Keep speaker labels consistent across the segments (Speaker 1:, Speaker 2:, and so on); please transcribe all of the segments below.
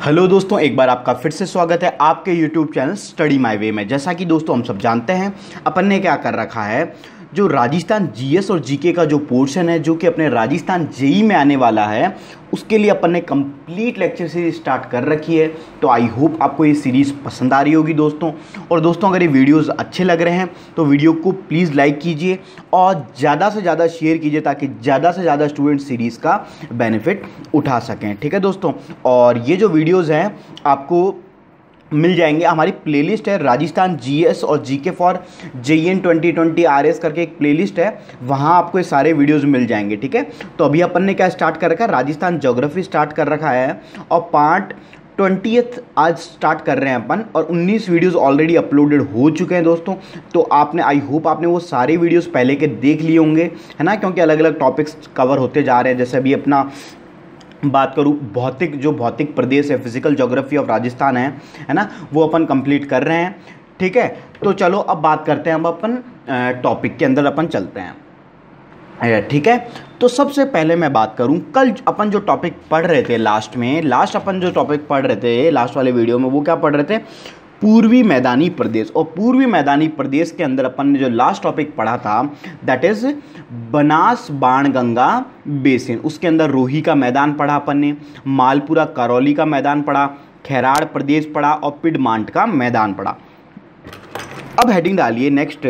Speaker 1: Hello दोस्तों, एक बार आपका फिर से स्वागत है आपके YouTube channel study my way में। जैसा कि दोस्तों हम सब जानते हैं, अपन ने क्या कर रखा है, जो राजस्थान जीएस और जीके का जो पोर्शन है जो कि अपने राजस्थान जेई में आने वाला है, उसके लिए अपन ने कंप्लीट लेक्चर सीरीज स्टार्ट कर रखी है। तो आई होप आपको ये सीरीज़ पसंद आ रही होगी दोस्तों। और दोस्तों, अगर ये वीडियोस अच्छे लग रहे हैं तो वीडियो को प्लीज़ लाइक कीजिए और ज़्यादा से ज़्यादा शेयर कीजिए ताकि ज़्यादा से ज़्यादा स्टूडेंट सीरीज़ का बेनिफिट उठा सकें। ठीक है दोस्तों, और ये जो वीडियोज़ हैं आपको मिल जाएंगे, हमारी प्लेलिस्ट है राजस्थान जीएस और जीके फॉर जेईएन 2020 आरएस करके एक प्लेलिस्ट है, वहाँ आपको ये सारे वीडियोस मिल जाएंगे। ठीक है, तो अभी अपन ने क्या स्टार्ट कर रखा है, राजस्थान ज्योग्राफी स्टार्ट कर रखा है और पार्ट 20th आज स्टार्ट कर रहे हैं अपन, और 19 वीडियोस ऑलरेडी अपलोडेड हो चुके हैं दोस्तों। तो आपने आई होप आपने वो सारे वीडियोस पहले के देख लिए होंगे, है ना, क्योंकि अलग अलग टॉपिक्स कवर होते जा रहे हैं। जैसे अभी अपना बात करूँ भौतिक प्रदेश है, फिजिकल ज्योग्राफी ऑफ राजस्थान है ना, वो अपन कंप्लीट कर रहे हैं। ठीक है, तो चलो अब बात करते हैं, अब अपन टॉपिक के अंदर अपन चलते हैं। ठीक है, तो सबसे पहले मैं बात करूं, कल अपन जो टॉपिक पढ़ रहे थे लास्ट अपन जो टॉपिक पढ़ रहे थे लास्ट वाले वीडियो में, वो क्या पढ़ रहे थे, पूर्वी मैदानी प्रदेश। और पूर्वी मैदानी प्रदेश के अंदर अपन ने जो लास्ट टॉपिक पढ़ा था that is Banas Banganga basin. उसके अंदर रोही का मैदान पढ़ा अपन ने, मालपुरा करौली का मैदान पढ़ा, खैराड़ प्रदेश पढ़ा और पिडमांट का मैदान पढ़ा। अब हेडिंग डालिए next,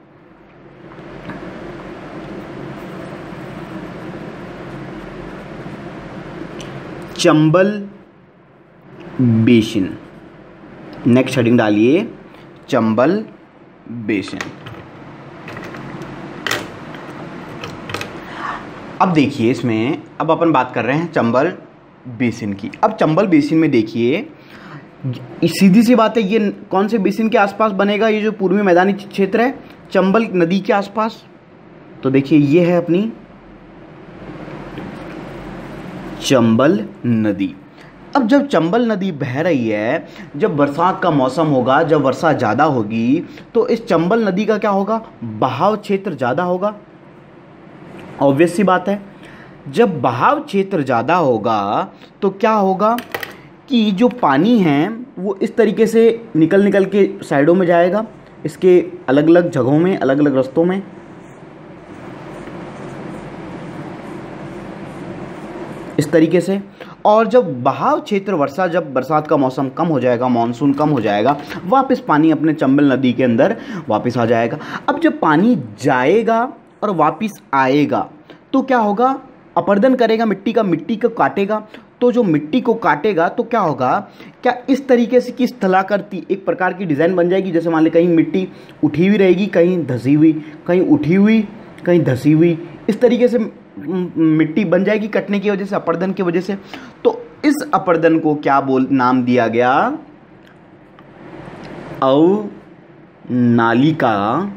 Speaker 1: Chambal basin. Next heading डालिए चंबल बेसिन। अब देखिए इसमें, अब अपन बात कर रहे हैं चंबल बेसिन की। अब चंबल बेसिन में देखिए, सीधी सी बात है, ये कौन से बेसिन के आसपास बनेगा, ये जो पूर्वी मैदानी क्षेत्र है चंबल नदी के आसपास। तो देखिए ये है अपनी चंबल नदी। अब जब चंबल नदी बह रही है, जब बरसात का मौसम होगा, जब वर्षा ज़्यादा होगी, तो इस चंबल नदी का क्या होगा, बहाव क्षेत्र ज़्यादा होगा। ऑब्वियस सी बात है, जब बहाव क्षेत्र ज़्यादा होगा तो क्या होगा कि जो पानी है वो इस तरीके से निकल के साइडों में जाएगा, इसके अलग अलग जगहों में, अलग अलग रास्तों में, इस तरीके से। और जब बहाव क्षेत्र वर्षा, जब बरसात का मौसम कम हो जाएगा, मानसून कम हो जाएगा, वापस पानी अपने चंबल नदी के अंदर वापस आ जाएगा। अब जब पानी जाएगा और वापस आएगा तो क्या होगा, अपर्दन करेगा मिट्टी को काटेगा। तो जो मिट्टी को काटेगा तो क्या होगा, क्या इस तरीके से कि स्थलाकृति एक प्रकार की डिज़ाइन बन जाएगी। जैसे मान लें कहीं मिट्टी उठी हुई रहेगी, कहीं धसी हुई, कहीं उठी हुई, कहीं धसी हुई, इस तरीके से मिट्टी बन जाएगी कटने की वजह से, अपर्दन की वजह से। तो इस अपर्दन को क्या नाम दिया गया, अवनालिका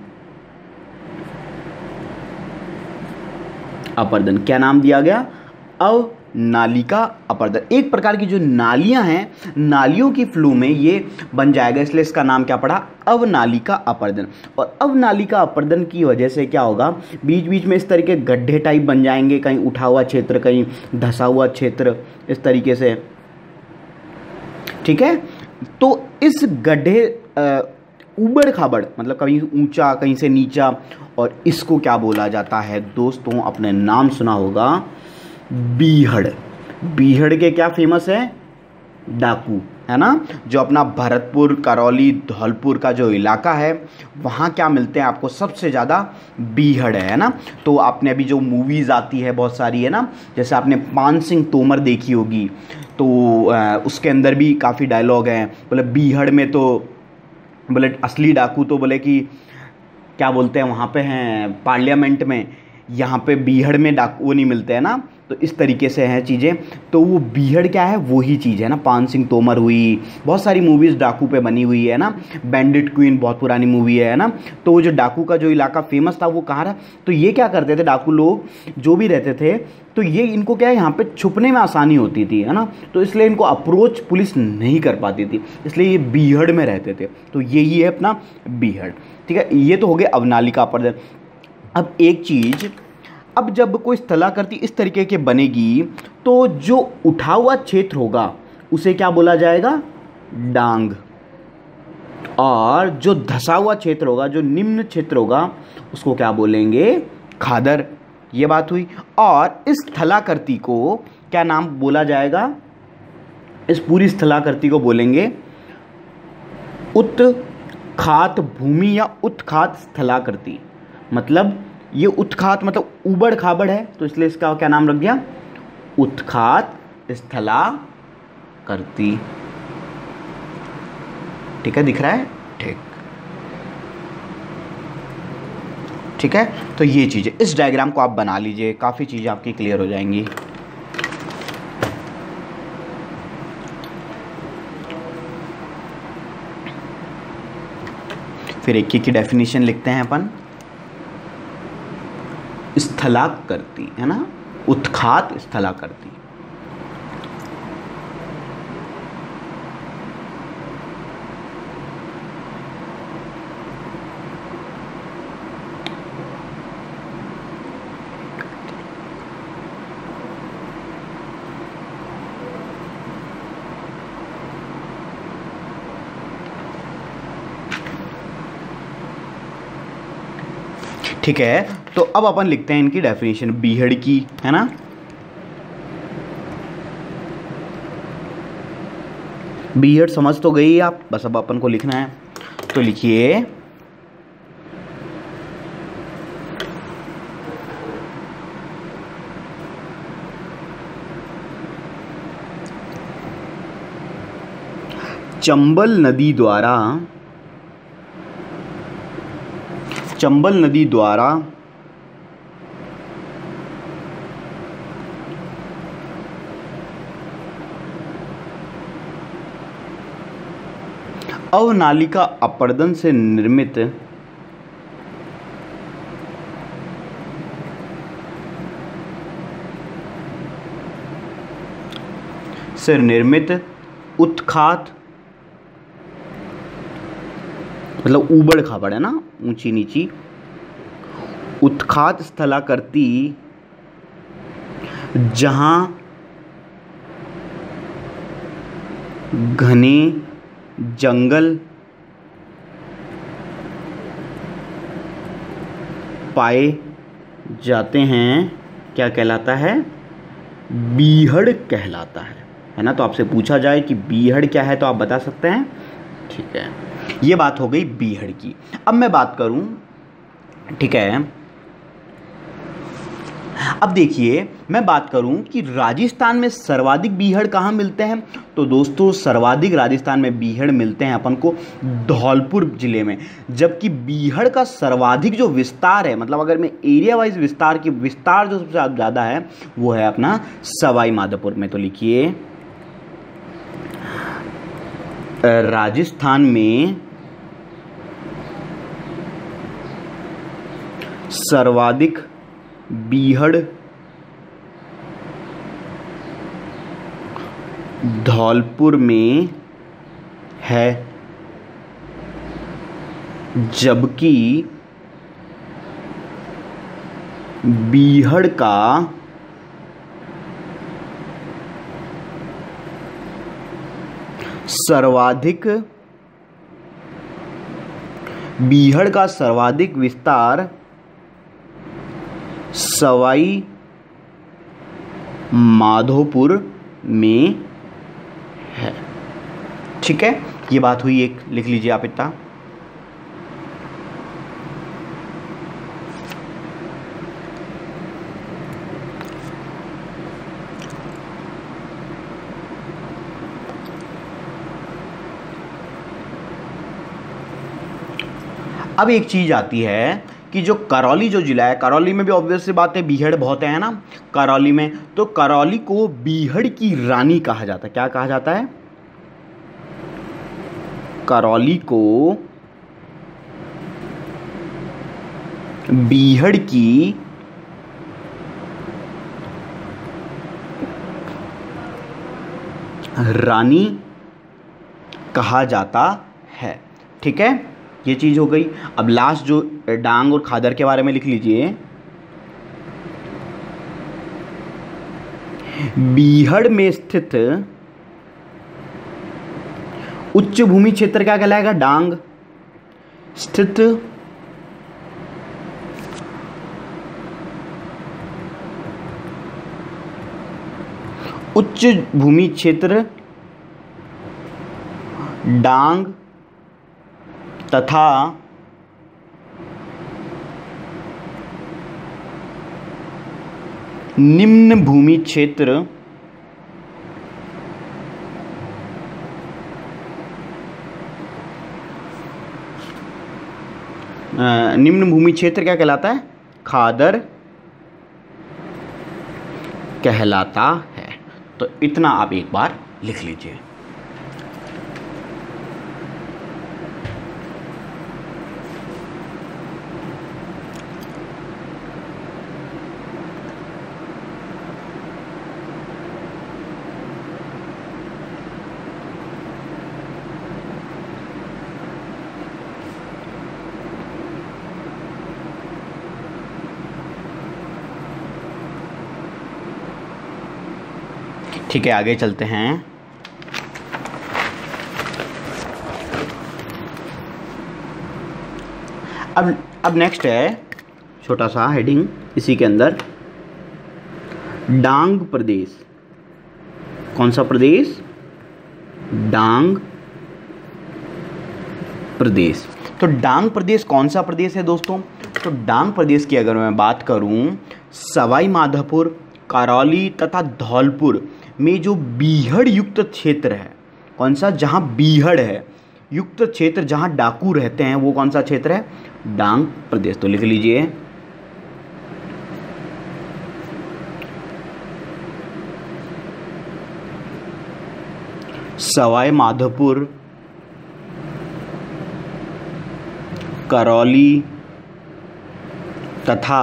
Speaker 1: अपर्दन। क्या नाम दिया गया, अवनालिका अपर्दन। एक प्रकार की जो नालियां हैं, नालियों की फ्लो में ये बन जाएगा, इसलिए इसका नाम क्या पड़ा, अवनालिका अपर्दन। और अवनालिका अपर्दन की वजह से क्या होगा, बीच बीच में इस तरीके गड्ढे टाइप बन जाएंगे, कहीं उठा हुआ क्षेत्र, कहीं धसा हुआ क्षेत्र, इस तरीके से। ठीक है, तो इस गड्ढे ऊबड़ खाबड़, मतलब कहीं ऊंचा कहीं से नीचा, और इसको क्या बोला जाता है दोस्तों, आपने नाम सुना होगा, बीहड़। बीहड़ के क्या फेमस है, डाकू, है ना, जो अपना भरतपुर, करौली, धौलपुर का जो इलाका है, वहाँ क्या मिलते हैं आपको सबसे ज़्यादा, बीहड़ है ना। तो आपने अभी जो मूवीज़ आती है बहुत सारी, है ना, जैसे आपने पान सिंह तोमर देखी होगी, तो उसके अंदर भी काफ़ी डायलॉग हैं, बोले बीहड़ में तो, बोले असली डाकू तो बोले कि क्या बोलते हैं वहाँ पे हैं पार्लियामेंट में, यहाँ पे बीहड़ में डाकू वो नहीं मिलते हैं ना। तो इस तरीके से हैं चीज़ें। तो वो बीहड़ क्या है, वही चीज़ है ना। पान सिंह तोमर हुई, बहुत सारी मूवीज़ डाकू पे बनी हुई है ना। बैंडिट क्वीन बहुत पुरानी मूवी है ना। तो वो जो डाकू का जो इलाका फेमस था वो कहाँ रहा, तो ये क्या करते थे डाकू लोग जो भी रहते थे, तो ये इनको क्या है, यहाँ पे छुपने में आसानी होती थी, है ना। तो इसलिए इनको अप्रोच पुलिस नहीं कर पाती थी, इसलिए ये बीहड़ में रहते थे। तो यही है अपना बीहड़। ठीक है, ये तो हो गए अवनालिका अपर्दन। अब एक चीज़, अब जब कोई स्थलाकृति इस तरीके के बनेगी तो जो उठा हुआ क्षेत्र होगा उसे क्या बोला जाएगा? डांग। और जो धसा हुआ क्षेत्र होगा, जो निम्न क्षेत्र होगा, उसको क्या बोलेंगे? खादर। ये बात हुई। और इस स्थलाकृति को क्या नाम बोला जाएगा? इस पूरी स्थलाकृति को बोलेंगे उत्खात भूमि या उत्खात स्थलाकृति। मतलब ये उत्खात मतलब उबड़ खाबड़ है, तो इसलिए इसका क्या नाम रख दिया? उत्खात स्थलाकृति। ठीक है, दिख रहा है? ठीक है, तो ये चीज़ें, इस डायग्राम को आप बना लीजिए, काफ़ी चीज़ें आपकी क्लियर हो जाएंगी। फिर एक की डेफिनेशन लिखते हैं अपन। स्थलाकृति है ना, उत्खात स्थलाकृति। ठीक है, तो अब अपन लिखते हैं इनकी डेफिनेशन बीहड़ की, है ना। बीहड़ समझ तो गई आप, बस अब अपन को लिखना है, तो लिखिए चंबल नदी द्वारा अवनालिका अपर्दन से निर्मित उत्खात, मतलब ऊबड़ खाबड़ है ना, ऊंची नीची, उत्खात स्थलाकृति जहां घने जंगल पाए जाते हैं, क्या कहलाता है? बीहड़ कहलाता है ना। तो आपसे पूछा जाए कि बीहड़ क्या है, तो आप बता सकते हैं। ठीक है, ये बात हो गई बीहड़ की। अब मैं बात करूं, ठीक है, अब देखिए मैं बात करूं कि राजस्थान में सर्वाधिक बीहड़ कहाँ मिलते हैं। तो दोस्तों सर्वाधिक राजस्थान में बीहड़ मिलते हैं अपन को धौलपुर जिले में, जबकि बीहड़ का सर्वाधिक जो विस्तार है, मतलब अगर मैं एरिया वाइज विस्तार जो सबसे ज़्यादा है वो है अपना सवाई माधोपुर में। तो लिखिए राजस्थान में सर्वाधिक बीहड़ धौलपुर में है, जबकि बीहड़ का सर्वाधिक विस्तार सवाई माधोपुर में है। ठीक है, ये बात हुई एक, लिख लीजिए आप इतना। अब एक चीज आती है कि जो करौली जो जिला है, करौली में भी ऑब्वियस सी बात है बीहड़ बहुत है ना करौली में, तो करौली को बीहड़ की रानी कहा जाता है। क्या कहा जाता है? करौली को बीहड़ की रानी कहा जाता है। ठीक है, ये चीज हो गई। अब लास्ट जो डांग और खादर के बारे में लिख लीजिए। बीहड़ में स्थित उच्च भूमि क्षेत्र क्या कहलाएगा? डांग स्थित उच्च भूमि क्षेत्र डांग तथा निम्न भूमि क्षेत्र निम्न भूमि क्षेत्र क्या कहलाता है? खादर कहलाता है। तो इतना आप एक बार लिख लीजिए। ठीक है, आगे चलते हैं। अब नेक्स्ट है छोटा सा हेडिंग इसी के अंदर, डांग प्रदेश। कौन सा प्रदेश? डांग प्रदेश। तो डांग प्रदेश कौन सा प्रदेश है दोस्तों? तो डांग प्रदेश की अगर मैं बात करूं, सवाई माधोपुर, करौली तथा धौलपुर में जो बीहड़ युक्त क्षेत्र है, कौन सा? जहां बीहड़ है युक्त क्षेत्र, जहां डाकू रहते हैं, वो कौन सा क्षेत्र है? डांग प्रदेश। तो लिख लीजिए। सवाई माधोपुर, करौली तथा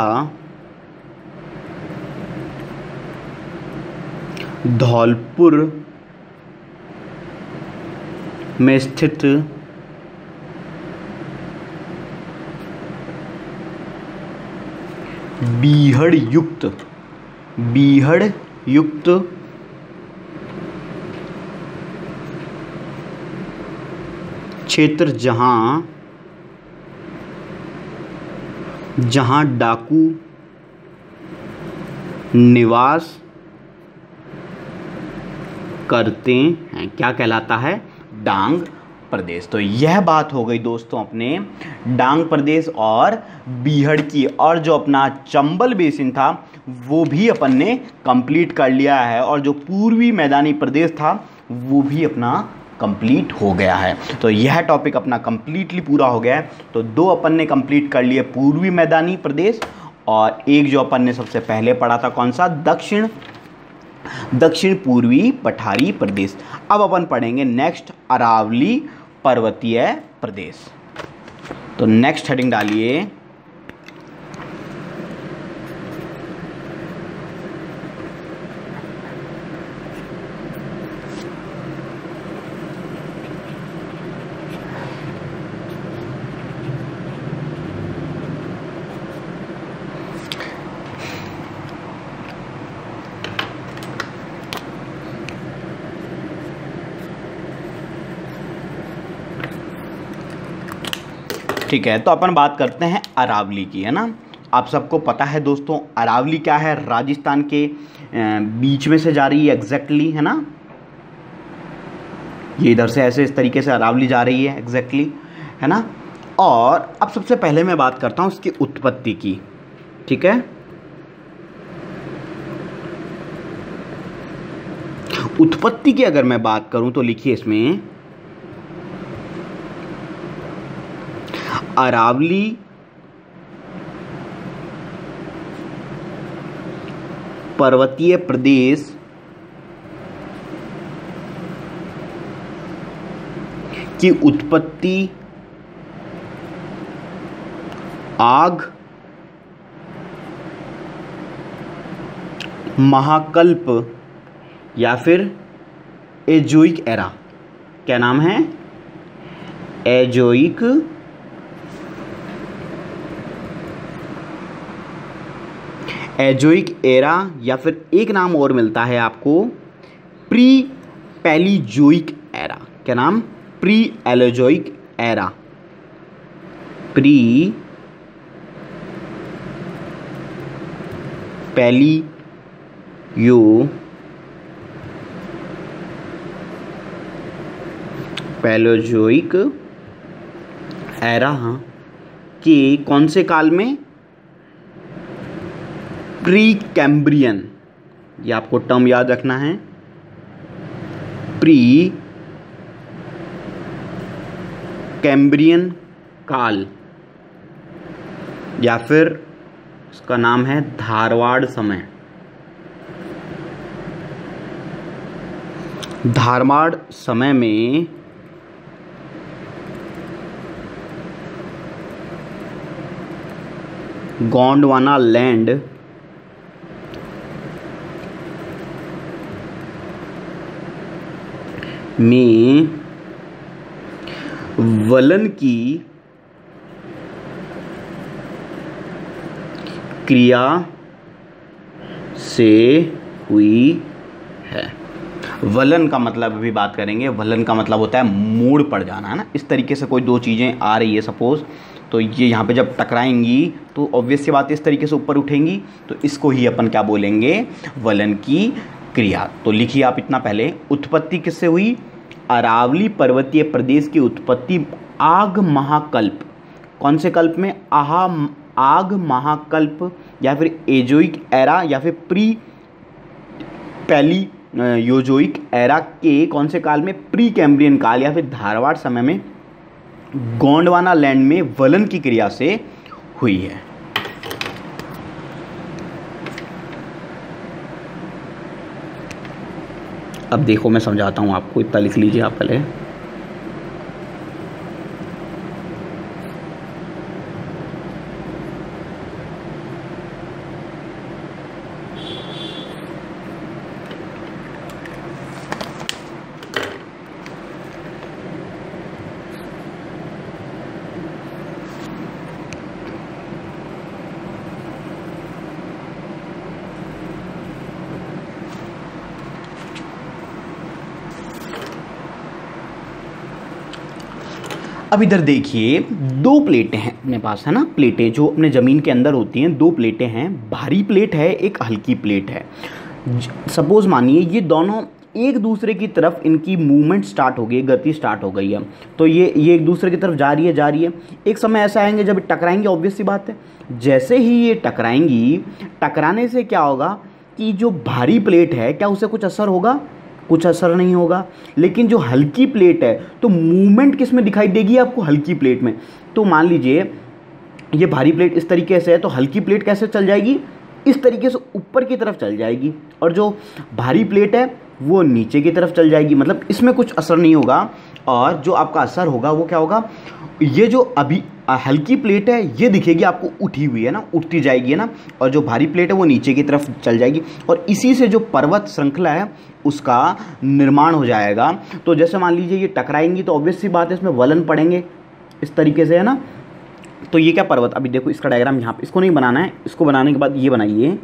Speaker 1: धौलपुर में स्थित बीहड़ युक्त क्षेत्र, जहां डाकू निवास करते हैं, क्या कहलाता है? डांग प्रदेश। तो यह बात हो गई दोस्तों अपने डांग प्रदेश और बीहड़ की। और जो अपना चंबल बेसिन था वो भी अपन ने कंप्लीट कर लिया है, और जो पूर्वी मैदानी प्रदेश था वो भी अपना कंप्लीट हो गया है। तो यह टॉपिक अपना कंप्लीटली पूरा हो गया है। तो दो अपन ने कंप्लीट कर लिए, पूर्वी मैदानी प्रदेश, और एक जो अपन ने सबसे पहले पढ़ा था कौन सा? दक्षिण पूर्वी पठारी प्रदेश। अब अपन पढ़ेंगे नेक्स्ट अरावली पर्वतीय प्रदेश। तो नेक्स्ट हेडिंग डालिए, ठीक है। तो अपन बात करते हैं अरावली की, है ना। आप सबको पता है दोस्तों अरावली क्या है? राजस्थान के बीच में से जा रही है एग्जैक्टली, है ना। ये इधर से ऐसे इस तरीके से अरावली जा रही है एग्जैक्टली, है ना। और अब सबसे पहले मैं बात करता हूँ इसकी उत्पत्ति की, ठीक है। उत्पत्ति की अगर मैं बात करूं तो लिखिए इसमें, अरावली पर्वतीय प्रदेश की उत्पत्ति आग महाकल्प या फिर एजोइक एरा, क्या नाम है? एजोइक एरा, या फिर एक नाम और मिलता है आपको, प्री पैलीजोइक एरा। क्या नाम? Pre Paleozoic era, pre Paleozoic era के कौन से काल में? प्री कैम्ब्रियन, ये आपको टर्म याद रखना है, प्री कैम्ब्रियन काल, या फिर इसका नाम है धारवाड़ समय। धारवाड़ समय में गोंडवाना लैंड में वलन की क्रिया से हुई है। वलन का मतलब अभी बात करेंगे। वलन का मतलब होता है मोड़ पड़ जाना, है ना। इस तरीके से कोई दो चीज़ें आ रही है सपोज, तो ये यहाँ पे जब टकराएंगी तो ऑब्वियस सी बात है इस तरीके से ऊपर उठेंगी, तो इसको ही अपन क्या बोलेंगे? वलन की क्रिया। तो लिखिए आप इतना पहले, उत्पत्ति किससे हुई? अरावली पर्वतीय प्रदेश की उत्पत्ति आग महाकल्प, कौन से कल्प में? आग महाकल्प, या फिर एजोइक एरा, या फिर प्री पैलियोजोइक एरा के कौन से काल में? प्री कैम्ब्रियन काल, या फिर धारवाड़ समय में गोंडवाना लैंड में वलन की क्रिया से हुई है। अब देखो मैं समझाता हूं आपको, इतना लिख लीजिए आप पहले। अब इधर देखिए, दो प्लेटें हैं अपने पास, है ना। प्लेटें जो अपने ज़मीन के अंदर होती हैं, दो प्लेटें हैं, भारी प्लेट है, एक हल्की प्लेट है। सपोज मानिए ये दोनों एक दूसरे की तरफ, इनकी मूवमेंट स्टार्ट हो गई, गति स्टार्ट हो गई है, तो ये एक दूसरे की तरफ जा रही है। एक समय ऐसा आएंगे जब टकराएंगे, ऑब्वियस सी बात है। जैसे ही ये टकराएंगी, टकराने से क्या होगा कि जो भारी प्लेट है, क्या उसे कुछ असर होगा? कुछ असर नहीं होगा। लेकिन जो हल्की प्लेट है, तो मूवमेंट किस में दिखाई देगी आपको? हल्की प्लेट में। तो मान लीजिए ये भारी प्लेट इस तरीके से है, तो हल्की प्लेट कैसे चल जाएगी? इस तरीके से ऊपर की तरफ चल जाएगी, और जो भारी प्लेट है वो नीचे की तरफ चल जाएगी। मतलब इसमें कुछ असर नहीं होगा, और जो आपका असर होगा वो क्या होगा? ये जो अभी हल्की प्लेट है ये दिखेगी आपको उठी हुई, है ना, उठती जाएगी, है ना, और जो भारी प्लेट है वो नीचे की तरफ चल जाएगी, और इसी से जो पर्वत श्रृंखला है उसका निर्माण हो जाएगा। तो जैसे मान लीजिए ये टकराएंगी, तो ऑब्वियस सी बात है इसमें वलन पड़ेंगे इस तरीके से, है ना। तो ये क्या पर्वत, अभी देखो इसका डायग्राम यहाँ पे, इसको नहीं बनाना है, इसको बनाने के बाद ये बनाइए।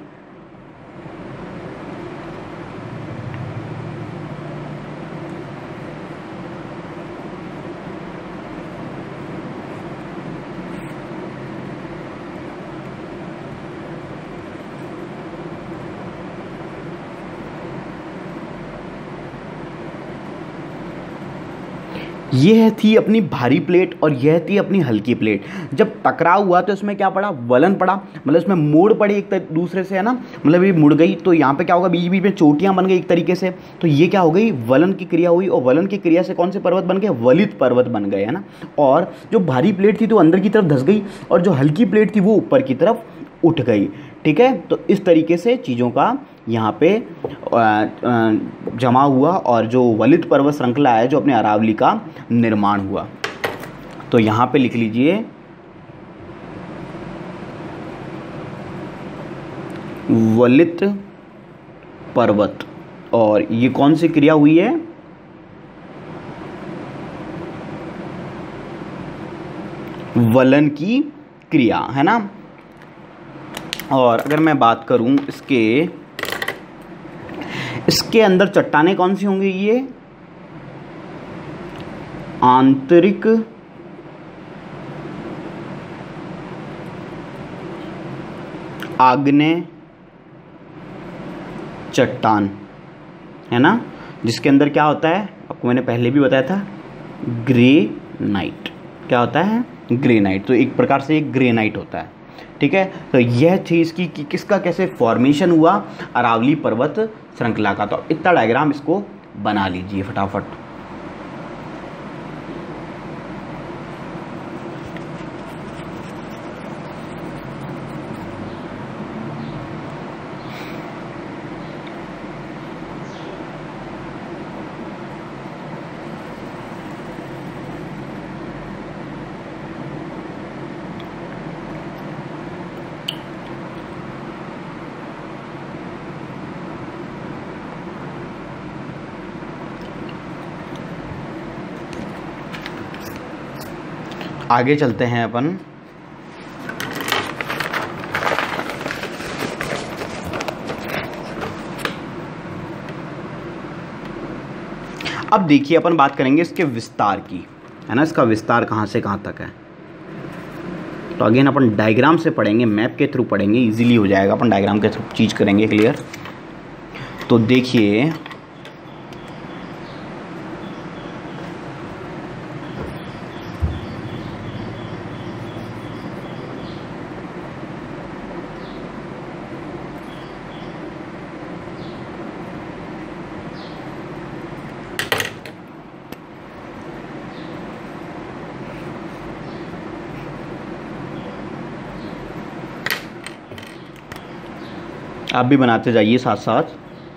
Speaker 1: यह थी अपनी भारी प्लेट और यह थी अपनी हल्की प्लेट। जब टकराव हुआ तो इसमें क्या पड़ा? वलन पड़ा, मतलब इसमें मोड़ पड़ी एक दूसरे से, है ना, मतलब ये मुड़ गई। तो यहाँ पे क्या होगा? बीच बीच में चोटियाँ बन गई एक तरीके से। तो ये क्या हो गई? वलन की क्रिया हुई, और वलन की क्रिया से कौन से पर्वत बन गए? वलित पर्वत बन गए, है ना। और जो भारी प्लेट थी तो अंदर की तरफ धंस गई, और जो हल्की प्लेट थी वो ऊपर की तरफ उठ गई। ठीक है, तो इस तरीके से चीज़ों का यहाँ पे जमा हुआ, और जो वलित पर्वत श्रृंखला है जो अपने अरावली का निर्माण हुआ। तो यहाँ पे लिख लीजिए वलित पर्वत, और ये कौन सी क्रिया हुई है? वलन की क्रिया, है ना। और अगर मैं बात करूं इसके अंदर चट्टानें कौन सी होंगी? आंतरिक आग्नेय चट्टान, है ना, जिसके अंदर क्या होता है, आपको मैंने पहले भी बताया था, ग्रेनाइट। क्या होता है? ग्रेनाइट। तो एक प्रकार से एक ग्रेनाइट होता है, ठीक है। तो यह थी इसकी कि किसका कैसे फॉर्मेशन हुआ, अरावली पर्वत श्रृंखला का। तो इतना डायग्राम इसको बना लीजिए फटाफट। आगे चलते हैं अपन। अब देखिए अपन बात करेंगे इसके विस्तार की, है ना, इसका विस्तार कहाँ से कहाँ तक है। तो अगेन अपन डायग्राम से पढ़ेंगे, मैप के थ्रू पढ़ेंगे, इजीली हो जाएगा। अपन डायग्राम के थ्रू चीज़ करेंगे क्लियर। तो देखिए आप भी बनाते जाइए साथ साथ।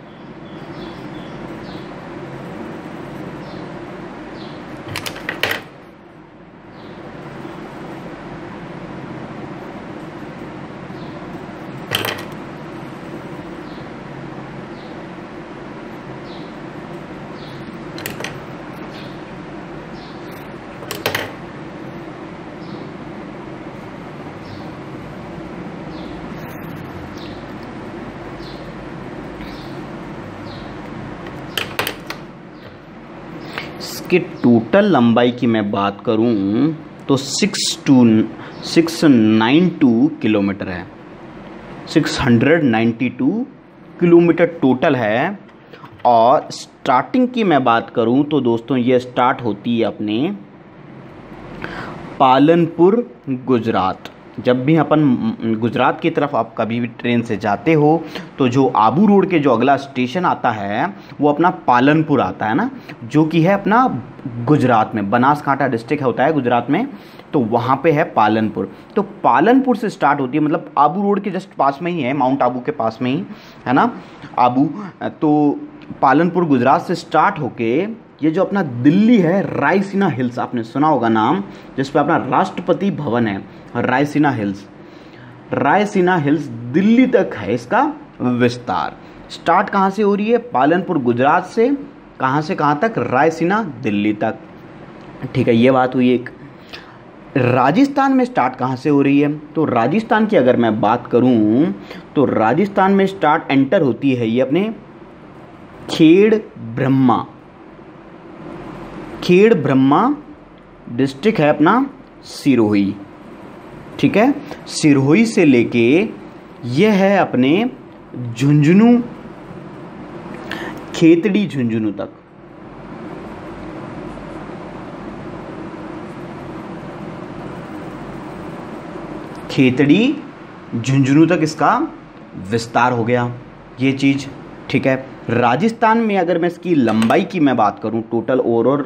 Speaker 1: इसके टोटल लंबाई की मैं बात करूं तो 692 किलोमीटर है। 692 किलोमीटर टोटल है। और स्टार्टिंग की मैं बात करूं तो दोस्तों ये स्टार्ट होती है अपने पालनपुर गुजरात। जब भी अपन गुजरात की तरफ आप कभी भी ट्रेन से जाते हो तो जो आबू रोड के जो अगला स्टेशन आता है वो अपना पालनपुर आता है ना, जो कि है अपना गुजरात में, बनासकांठा डिस्ट्रिक्ट होता है गुजरात में, तो वहाँ पे है पालनपुर। तो पालनपुर से स्टार्ट होती है, मतलब आबू रोड के जस्ट पास में ही है, माउंट आबू के पास में ही है ना आबू। तो पालनपुर गुजरात से स्टार्ट होके ये जो अपना दिल्ली है, रायसीना हिल्स, आपने सुना होगा नाम, जिस पे अपना राष्ट्रपति भवन है, रायसीना हिल्स। रायसीना हिल्स दिल्ली तक है इसका विस्तार। स्टार्ट कहाँ से हो रही है? पालनपुर गुजरात से। कहाँ से कहाँ तक? रायसीना दिल्ली तक। ठीक है, ये बात हुई एक। राजस्थान में स्टार्ट कहाँ से हो रही है? तो राजस्थान की अगर मैं बात करूँ तो राजस्थान में स्टार्ट एंटर होती है ये अपने खेड़ ब्रह्मा। खेड़ ब्रह्मा डिस्ट्रिक्ट है अपना सिरोही। ठीक है, सिरोही से लेके यह है अपने झुंझुनू, खेतड़ी झुंझुनू तक। खेतड़ी झुंझुनू तक इसका विस्तार हो गया, ये चीज। ठीक है, राजस्थान में अगर मैं इसकी लंबाई की मैं बात करूं टोटल ओवरऑल,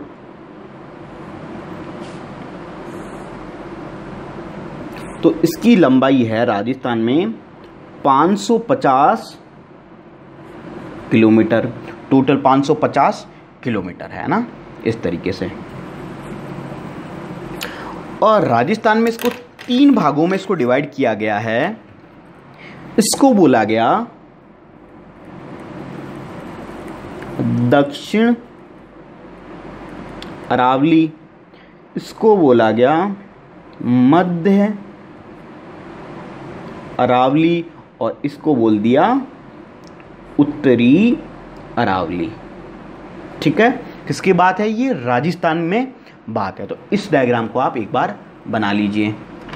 Speaker 1: तो इसकी लंबाई है राजस्थान में 550 किलोमीटर। टोटल 550 किलोमीटर है ना, इस तरीके से। और राजस्थान में इसको 3 भागों में इसको डिवाइड किया गया है। इसको बोला गया दक्षिण अरावली, इसको बोला गया मध्य अरावली, और इसको बोल दिया उत्तरी अरावली। ठीक है, किसकी बात है? ये राजस्थान में बात है। तो इस डायग्राम को आप एक बार बना लीजिए।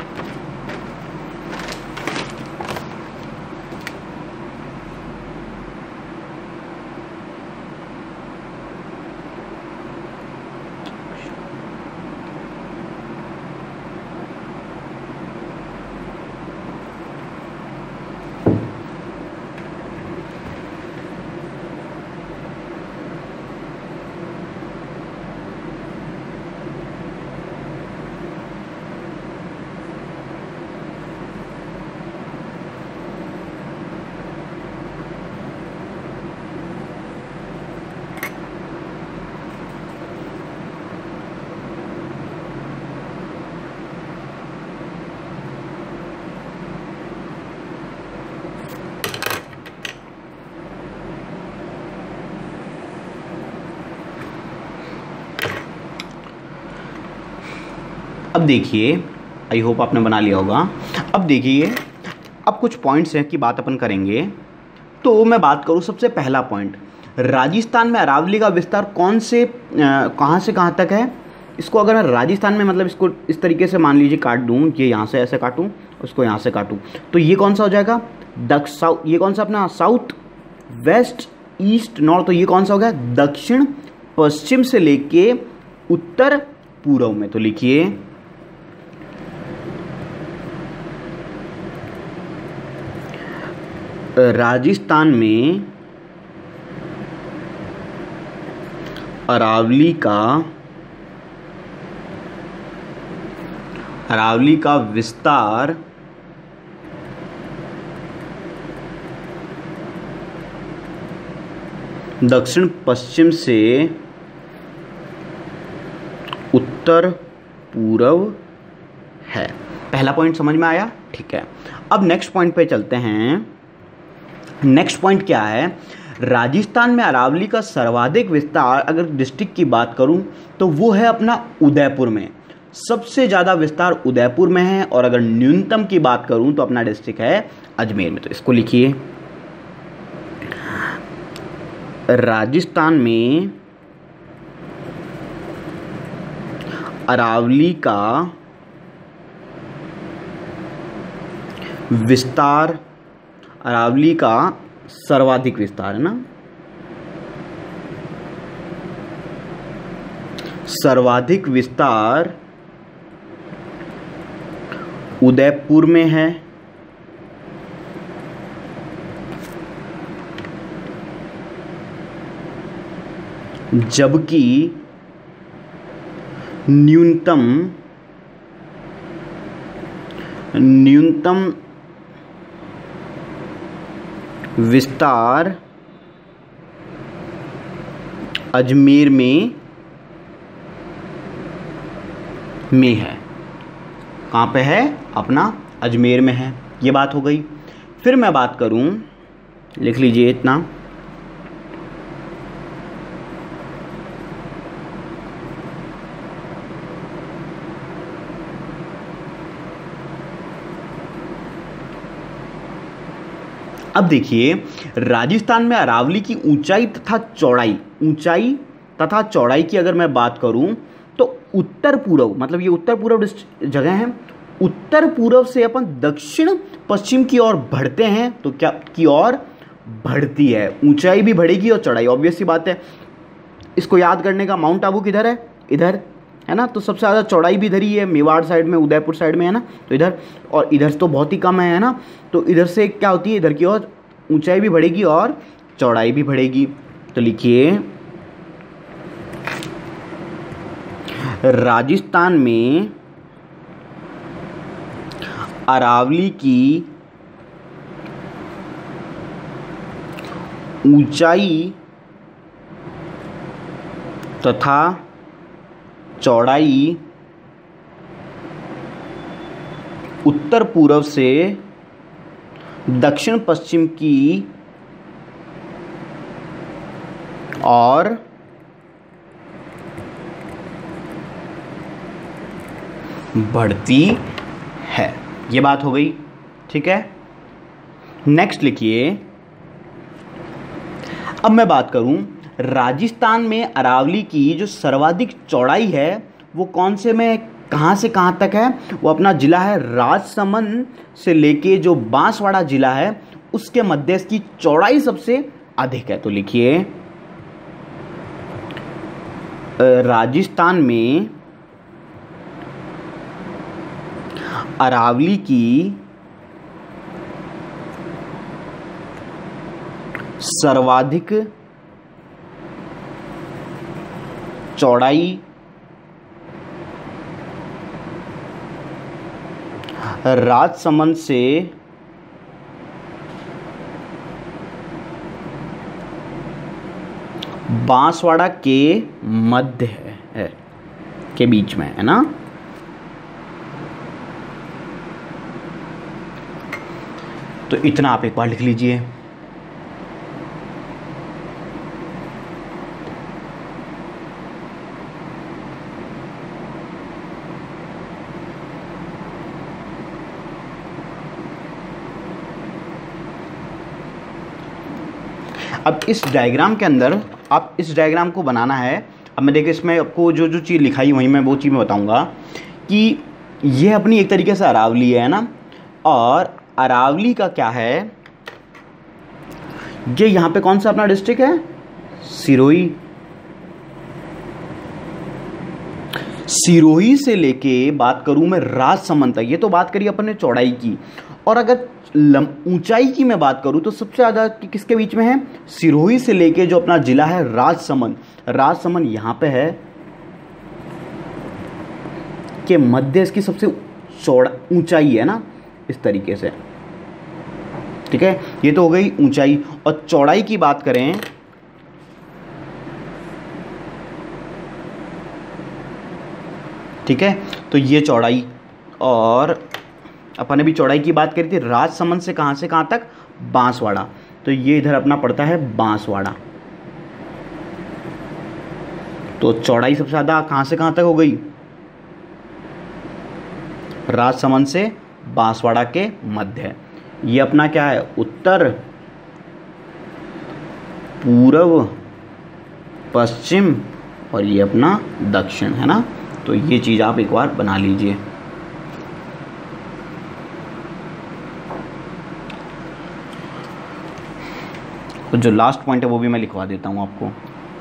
Speaker 1: अब देखिए, आई होप आपने बना लिया होगा। अब देखिए, अब कुछ पॉइंट्स हैं की बात अपन करेंगे। तो मैं बात करूँ सबसे पहला पॉइंट, राजस्थान में अरावली का विस्तार कौन से कहाँ से कहाँ तक है। इसको अगर मैं राजस्थान में मतलब इसको इस तरीके से मान लीजिए काट दूँ, ये यहाँ से ऐसे काटूँ, उसको यहाँ से काटूँ, तो ये कौन सा हो जाएगा साउथ, ये कौन सा अपना साउथ वेस्ट ईस्ट नॉर्थ, तो ये कौन सा हो गया दक्षिण पश्चिम से लेके उत्तर पूर्व में। तो लिखिए राजस्थान में अरावली का विस्तार दक्षिण पश्चिम से उत्तर पूर्व है। पहला पॉइंट समझ में आया, ठीक है। अब नेक्स्ट पॉइंट पे चलते हैं। नेक्स्ट पॉइंट क्या है, राजस्थान में अरावली का सर्वाधिक विस्तार, अगर डिस्ट्रिक्ट की बात करूं तो वो है अपना उदयपुर में, सबसे ज़्यादा विस्तार उदयपुर में है। और अगर न्यूनतम की बात करूं तो अपना डिस्ट्रिक्ट है अजमेर में। तो इसको लिखिए, राजस्थान में अरावली का विस्तार, अरावली का सर्वाधिक विस्तार है ना, सर्वाधिक विस्तार उदयपुर में है। जबकि न्यूनतम विस्तार अजमेर में है। कहाँ पे है, अपना अजमेर में है। ये बात हो गई। फिर मैं बात करूं, लिख लीजिए इतना, अब देखिए राजस्थान में अरावली की ऊंचाई तथा चौड़ाई की अगर मैं बात करूं तो उत्तर पूर्व, मतलब ये उत्तर पूर्व जगह है, उत्तर पूर्व से अपन दक्षिण पश्चिम की ओर बढ़ते हैं तो क्या की ओर बढ़ती है, ऊंचाई भी बढ़ेगी और चौड़ाई। ऑब्वियस सी बात है, इसको याद करने का, माउंट आबू किधर है, इधर है ना, तो सबसे ज़्यादा चौड़ाई भी इधर ही है, मेवाड़ साइड में, उदयपुर साइड में है ना, तो इधर, और इधर तो बहुत ही कम है ना, तो इधर से क्या होती है, इधर की ओर ऊंचाई भी बढ़ेगी और चौड़ाई भी बढ़ेगी। तो लिखिए राजस्थान में अरावली की ऊंचाई तथा चौड़ाई उत्तर पूर्व से दक्षिण पश्चिम की और बढ़ती है। ये बात हो गई, ठीक है। नेक्स्ट लिखिए, अब मैं बात करूं राजस्थान में अरावली की जो सर्वाधिक चौड़ाई है वो कौन से में कहाँ से कहाँ तक है? वो अपना ज़िला है राजसमंद से लेके जो बांसवाड़ा ज़िला है उसके मध्य इसकी चौड़ाई सबसे अधिक है। तो लिखिए राजस्थान में अरावली की सर्वाधिक चौड़ाई राजसमंद से बांसवाड़ा के मध्य है के बीच में है ना। तो इतना आप एक बार लिख लीजिए। अब इस डायग्राम के अंदर आप इस डायग्राम को बनाना है। अब मैं देखिए इसमें आपको जो जो चीज़ लिखाई वहीं मैं वो चीज़ में बताऊंगा कि ये अपनी एक तरीके से अरावली है ना, और अरावली का क्या है, ये यहाँ पे कौन सा अपना डिस्ट्रिक्ट है? सिरोही। सिरोही से लेके बात करूं मैं राजसमंद तक, ये तो बात करी अपन ने चौड़ाई की, और अगर ऊंचाई की मैं बात करूं तो सबसे ज़्यादा किसके बीच में है? सिरोही से लेके जो अपना जिला है राजसमंद, राजसमंद यहाँ पे है के मध्य इसकी सबसे चौड़ा ऊंचाई है ना, इस तरीके से। ठीक है, ये तो हो गई ऊंचाई। और चौड़ाई की बात करें ठीक है, तो ये चौड़ाई, और अपन ने भी चौड़ाई की बात करी थी राजसमंद से कहाँ तक? बांसवाड़ा। तो ये इधर अपना पड़ता है बांसवाड़ा। तो चौड़ाई सबसे ज़्यादा कहाँ से कहाँ तक हो गई? राजसमंद से बांसवाड़ा के मध्य। ये अपना क्या है? उत्तर, पूर्व, पश्चिम, और ये अपना दक्षिण है ना। तो ये चीज़ आप एक बार बना लीजिए। तो जो लास्ट पॉइंट है वो भी मैं लिखवा देता हूं आपको।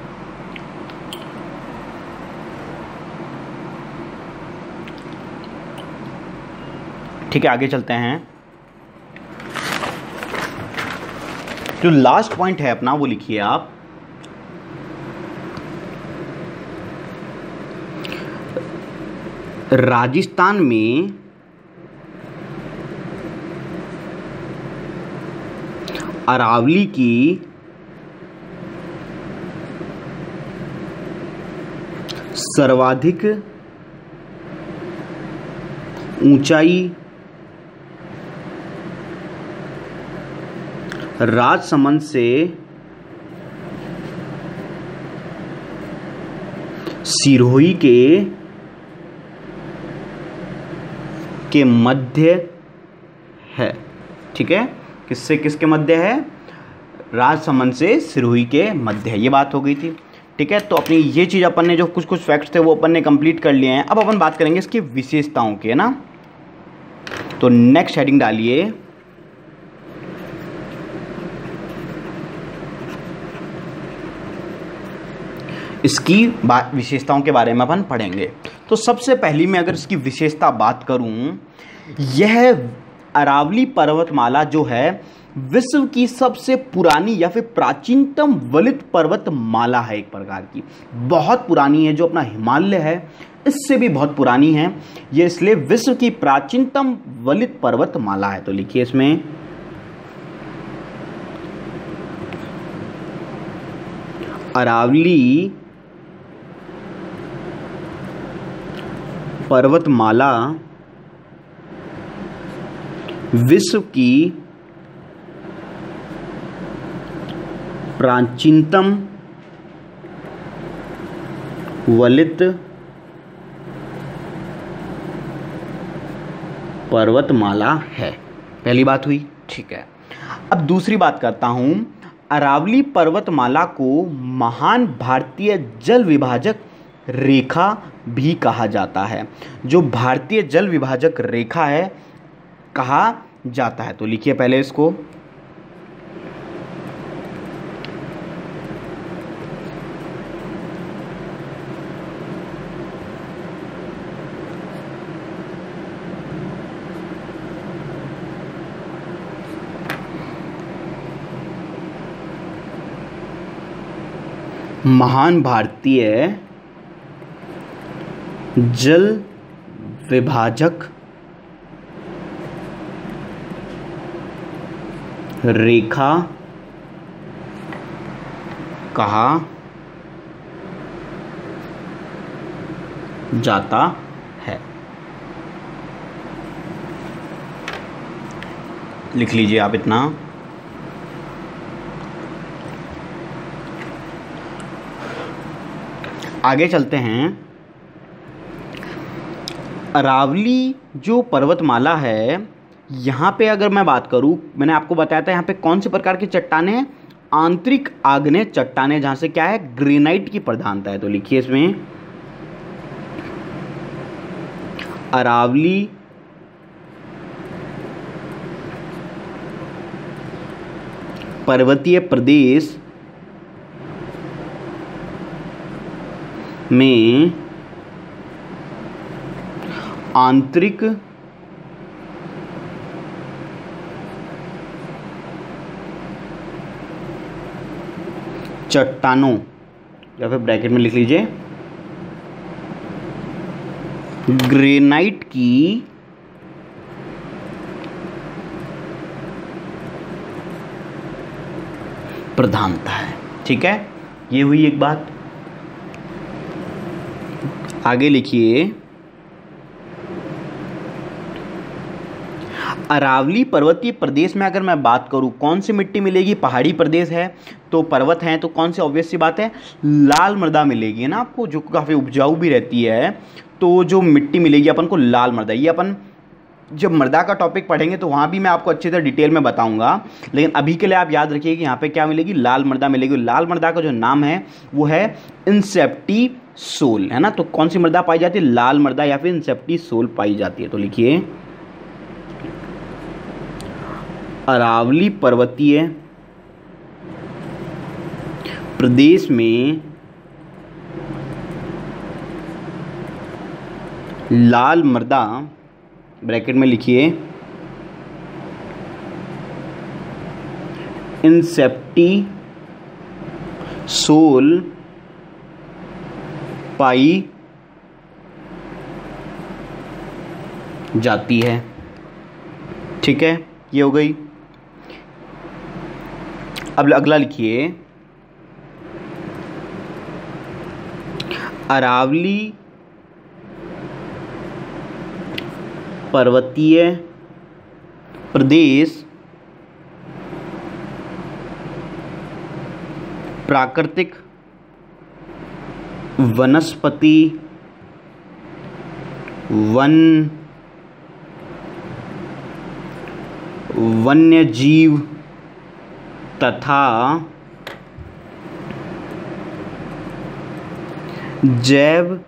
Speaker 1: ठीक है, आगे चलते हैं। जो लास्ट पॉइंट है अपना वो लिखिए आप, राजस्थान में अरावली की सर्वाधिक ऊंचाई राजसमंद से सिरोही के मध्य है। ठीक है, किससे किसके मध्य है? राजसमंद से सिरोही के मध्य है। ये बात हो गई थी। ठीक है, तो अपनी ये चीज़ अपन ने जो कुछ कुछ फैक्ट्स थे वो अपन ने कंप्लीट कर लिए हैं। अब अपन बात करेंगे इसकी विशेषताओं के, है ना। तो नेक्स्ट हेडिंग डालिए, इसकी विशेषताओं के बारे में अपन पढ़ेंगे। तो सबसे पहली मैं अगर इसकी विशेषता बात करूं, यह अरावली पर्वतमाला जो है विश्व की सबसे पुरानी या फिर प्राचीनतम वलित पर्वतमाला है। एक प्रकार की बहुत पुरानी है। जो अपना हिमालय है इससे भी बहुत पुरानी है ये, इसलिए विश्व की प्राचीनतम वलित पर्वतमाला है। तो लिखिए इसमें अरावली पर्वतमाला विश्व की प्राचीनतम वलित पर्वतमाला है। पहली बात हुई। ठीक है, अब दूसरी बात करता हूं। अरावली पर्वतमाला को महान भारतीय जल विभाजक रेखा भी कहा जाता है। जो भारतीय जल विभाजक रेखा है कहा जाता है। तो लिखिए पहले इसको। महान भारतीय जल विभाजक रेखा कहा जाता है। लिख लीजिए आप इतना। आगे चलते हैं। अरावली जो पर्वतमाला है, यहाँ पे अगर मैं बात करूँ, मैंने आपको बताया था यहाँ पे कौन से प्रकार की चट्टानें हैं, आंतरिक आग्नेय चट्टानें, जहाँ से क्या है ग्रेनाइट की प्रधानता है। तो लिखिए इसमें अरावली पर्वतीय प्रदेश में आंतरिक चट्टानों, या फिर ब्रैकेट में लिख लीजिए ग्रेनाइट की प्रधानता है। ठीक है, ये हुई एक बात। आगे लिखिए, अरावली पर्वतीय प्रदेश में अगर मैं बात करूं कौन सी मिट्टी मिलेगी, पहाड़ी प्रदेश है तो पर्वत हैं तो कौन सी ऑब्वियस सी बात है लाल मृदा मिलेगी ना आपको, जो काफ़ी उपजाऊ भी रहती है। तो जो मिट्टी मिलेगी अपन को लाल मृदा, ये अपन जब मृदा का टॉपिक पढ़ेंगे तो वहाँ भी मैं आपको अच्छे से डिटेल में बताऊंगा, लेकिन अभी के लिए आप याद रखिए कि यहाँ पे क्या मिलेगी, लाल मृदा मिलेगी। लाल मृदा का जो नाम है वो है इंसेप्टी सोल, है ना। तो कौन सी मृदा पाई जाती है, लाल मृदा या फिर इंसेप्टी सोल पाई जाती है। तो लिखिए अरावली पर्वतीय प्रदेश में लाल मृदा, ब्रैकेट में लिखिए इंसेप्टी सोल पाई जाती है। ठीक है, ये हो गई। अब अगला लिखिए अरावली पर्वतीय प्रदेश प्राकृतिक वनस्पति वन्यजीव तथा जैव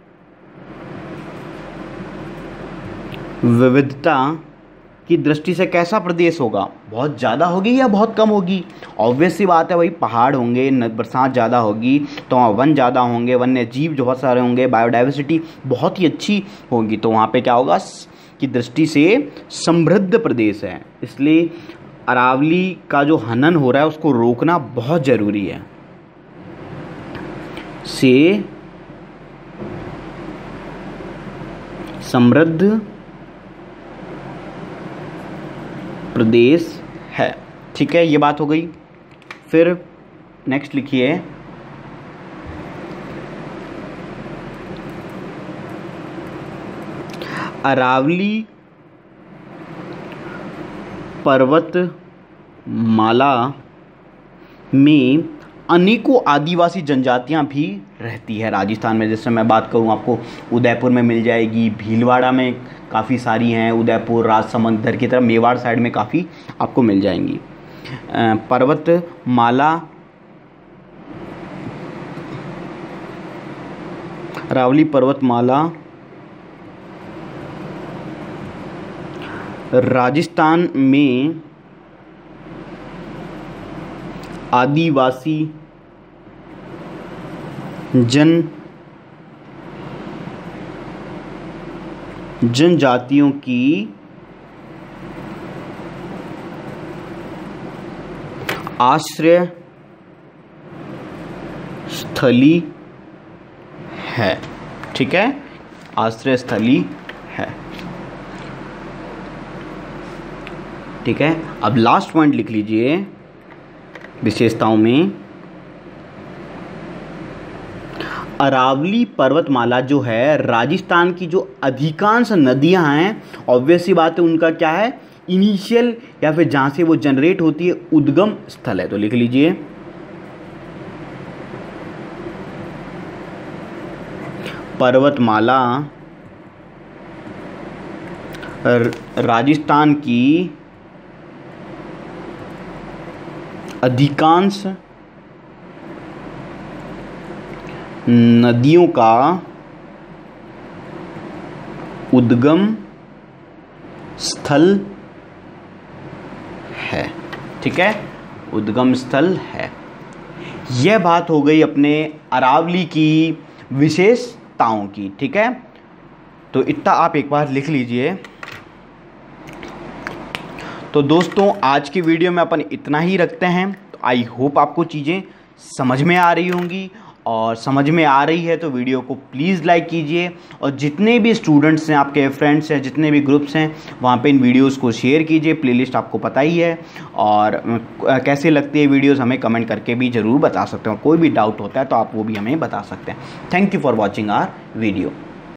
Speaker 1: विविधता की दृष्टि से कैसा प्रदेश होगा, बहुत ज़्यादा होगी या बहुत कम होगी। ऑब्वियस सी बात है भाई, पहाड़ होंगे, बरसात ज़्यादा होगी तो वहाँ वन ज़्यादा होंगे, वन्य जीव जो बहुत सारे होंगे, बायोडाइवर्सिटी बहुत ही अच्छी होगी, तो वहाँ पे क्या होगा की दृष्टि से समृद्ध प्रदेश है। इसलिए अरावली का जो हनन हो रहा है उसको रोकना बहुत ज़रूरी है। से समृद्ध प्रदेश है। ठीक है, ये बात हो गई। फिर नेक्स्ट लिखिए अरावली पर्वतमाला में अनेकों आदिवासी जनजातियां भी रहती है राजस्थान में। जैसे मैं बात करूं आपको उदयपुर में मिल जाएगी, भीलवाड़ा में काफ़ी सारी हैं, उदयपुर राजसमंद इधर की तरफ मेवाड़ साइड में काफ़ी आपको मिल जाएंगी। पर्वतमाला अरावली पर्वतमाला राजस्थान में आदिवासी जनजातियों की आश्रय स्थली है। ठीक है, आश्रय स्थली है। ठीक है, अब लास्ट पॉइंट लिख लीजिए विशेषताओं में। अरावली पर्वतमाला जो है राजस्थान की जो अधिकांश नदियां हैं, ऑब्वियस सी बात है उनका क्या है, इनिशियल या फिर जहां से वो जनरेट होती है उद्गम स्थल है। तो लिख लीजिए पर्वतमाला राजस्थान की अधिकांश नदियों का उद्गम स्थल है। ठीक है, उद्गम स्थल है। यह बात हो गई अपने अरावली की विशेषताओं की। ठीक है, तो इतना आप एक बार लिख लीजिए। तो दोस्तों आज की वीडियो में अपन इतना ही रखते हैं। तो आई होप आपको चीज़ें समझ में आ रही होंगी, और समझ में आ रही है तो वीडियो को प्लीज़ लाइक कीजिए, और जितने भी स्टूडेंट्स हैं, आपके फ्रेंड्स हैं, जितने भी ग्रुप्स हैं, वहाँ पे इन वीडियोस को शेयर कीजिए। प्लेलिस्ट आपको पता ही है, और कैसे लगती है वीडियोस हमें कमेंट करके भी ज़रूर बता सकते हैं, और कोई भी डाउट होता है तो आप वो भी हमें बता सकते हैं। Thank you for watching our video.